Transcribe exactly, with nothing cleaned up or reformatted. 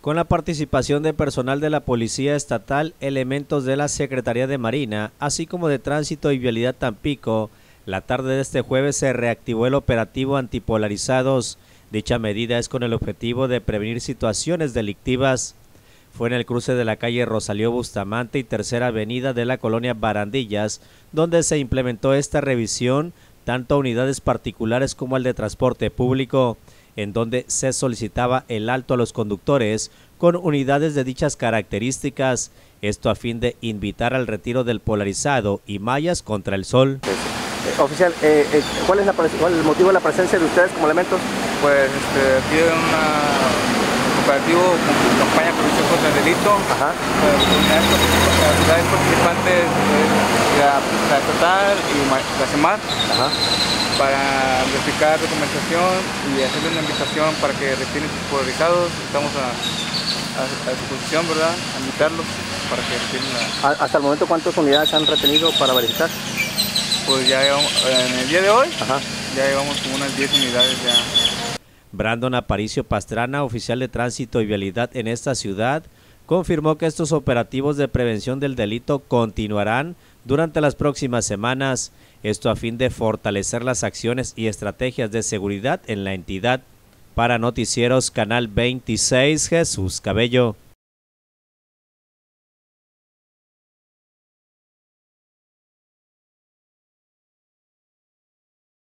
con la participación de personal de la Policía Estatal, elementos de la Secretaría de Marina, así como de Tránsito y Vialidad Tampico. La tarde de este jueves se reactivó el operativo Antipolarizados. Dicha medida es con el objetivo de prevenir situaciones delictivas. Fue en el cruce de la calle Rosalío Bustamante y Tercera Avenida de la colonia Barandillas, donde se implementó esta revisión tanto a unidades particulares como al de transporte público, en donde se solicitaba el alto a los conductores con unidades de dichas características, esto a fin de invitar al retiro del polarizado y mallas contra el sol. Eh, oficial, eh, eh, ¿cuál es la, cuál es el motivo de la presencia de ustedes como elementos? Pues este, aquí hay un operativo con campaña de prevención contra el delito. Ajá. Las unidades participantes de la, la estatal y la CEMAR. Ajá. Para verificar documentación y hacerle una invitación para que retiren sus polarizados. Estamos a, a, a su disposición, ¿verdad? A invitarlos para que retiren la... ¿Hasta el momento cuántas unidades han retenido para verificar? Pues ya llevamos, en el día de hoy, Ajá. ya llevamos como unas diez unidades ya. Brandon Aparicio Pastrana, oficial de Tránsito y Vialidad en esta ciudad, confirmó que estos operativos de prevención del delito continuarán durante las próximas semanas, esto a fin de fortalecer las acciones y estrategias de seguridad en la entidad. Para Noticieros Canal veintiséis, Jesús Cabello.